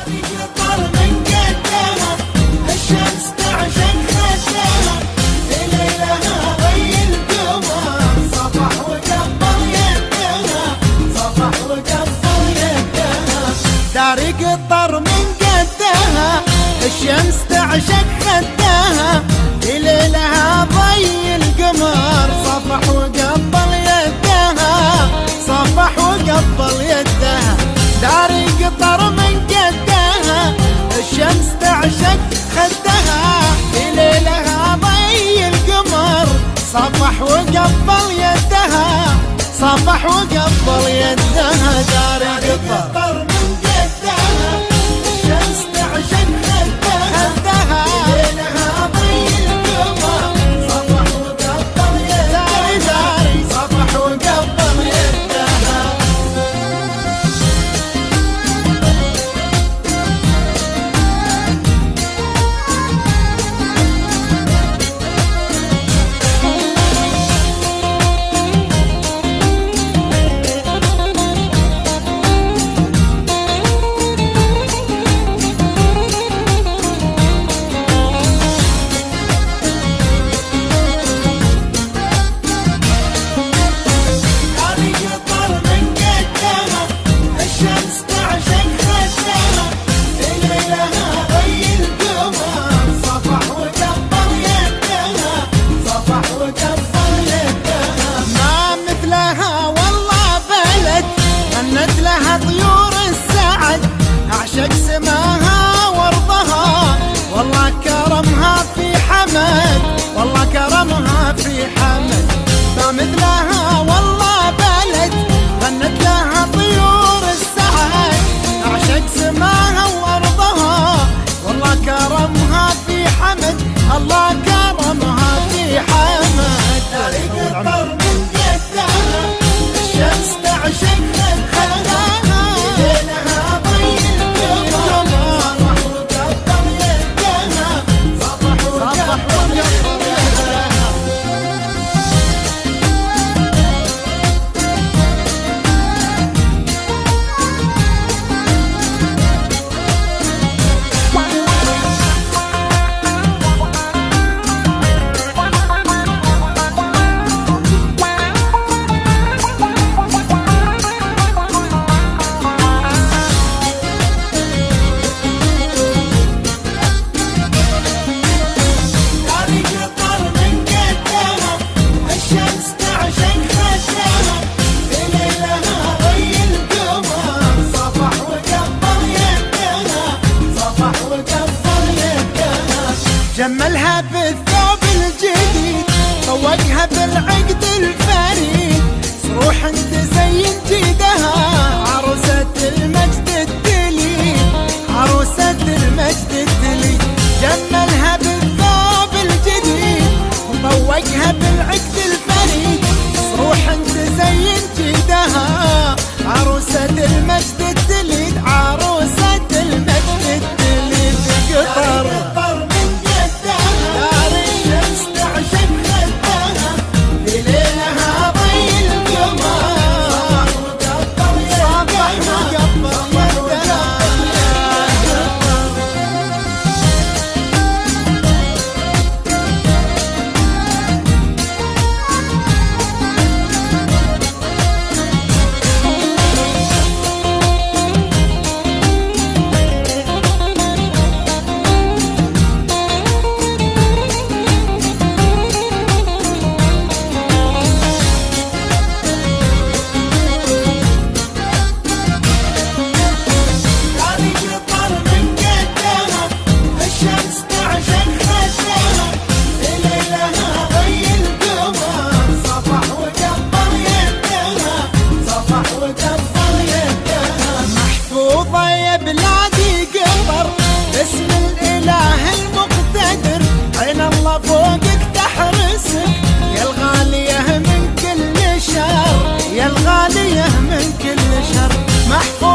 قطر من قدها الشمس تعشق خدها ليلها ضي القمر صفح وقبل يدها صفح وقبل يدها داري قطر من قدها الشمس تعشق خدها ليلها ضي القمر صفح وقبل يدها صفح وقبل يدها داري قطر من قدها الشمس تعشق خدها ليلها ضي القمر صفح وقبل يدها صفح وقبل يدها داري قطر من قدها الشمس تعشق خدها ليلها ضي القمر صفح وقبل يدها داري صفح وقبل يدها طيور السعد أعشق سماها وارضها والله كرمها في حمد والله كرمها في حمد ما مثلها والله بلد غنت لها طيور السعد أعشق سماها وارضها والله كرمها في حمد الله كرمها في حمد داري قطر من قدها الشمس تعشق خدها جملها بالثوب الجديد طوقها بالعقد الفريد صروح تزين جيدها عروسة المجد الدليل عروسة المجد الدليل جملها بالثوب الجديد وطوقها بالعقد الفريد صروح تزين جيدها عروسة المجد الدليل عروسة المجد الدليل قطر فوقك تحرسك يا الغالية من كل شر يا الغالية من كل شر محفوظ